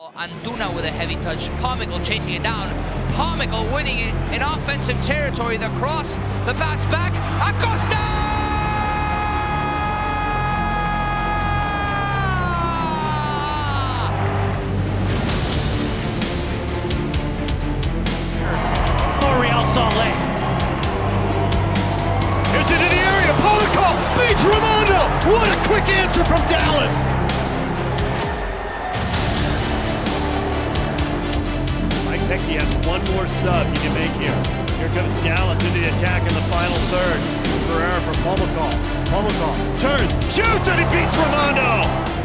Antuna with a heavy touch. Pomykal chasing it down. Pomykal winning it in offensive territory. The cross, the pass back. Acosta! Real Salt Lake. Here's it in the area. Pomykal beats Ramondo. What a quick answer from Dallas. Mike Pecky has one more sub he can make here. Here comes Dallas into the attack in the final third. Ferreira for Pomykal. Pomykal turns, shoots, and he beats Ramondo.